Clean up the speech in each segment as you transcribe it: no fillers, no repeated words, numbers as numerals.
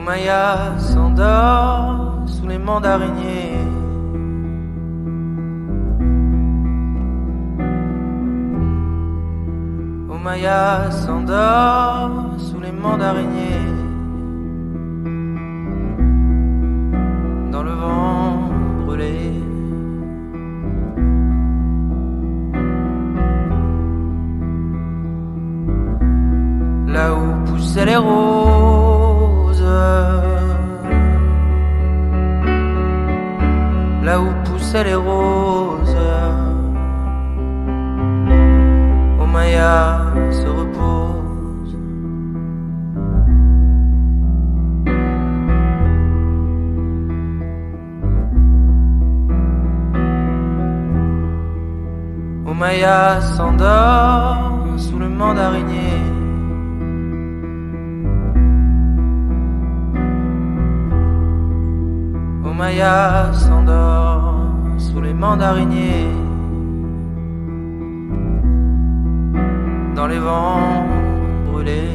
Maya s'endort sous les mandarainiers. Maya s'endort sous les mandarainiers. Dans le vent brûlé. Là où poussaient les roses, là où poussaient les roses, Maya se repose. Maya s'endort sous le mandarinier. Maya s'endort sous les mandariniers. Dans les vents brûlés.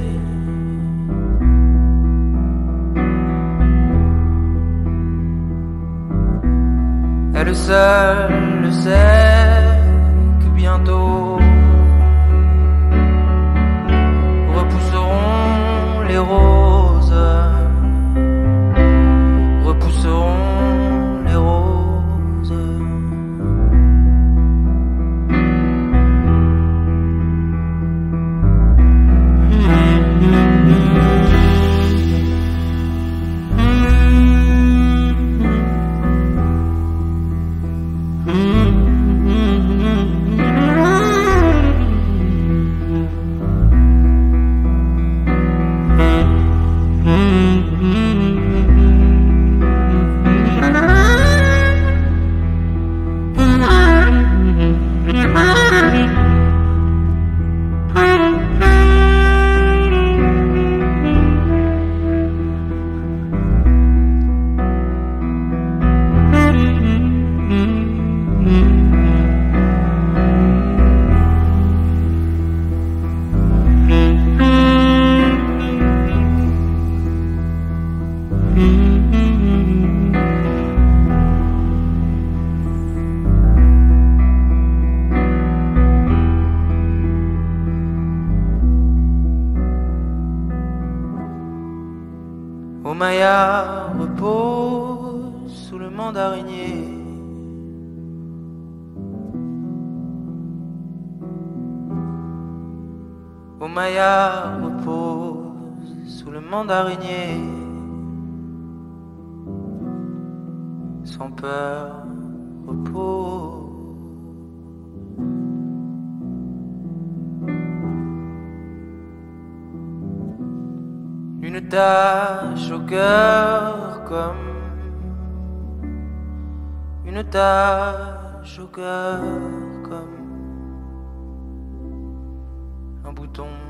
Elle seule le sait que bientôt repousseront les roses, repousseront les roses. Maya repose sous le mandarinier. Maya repose sous le mandarinier. Sans peur repose. Une tache au cœur comme une tache au cœur comme un bouton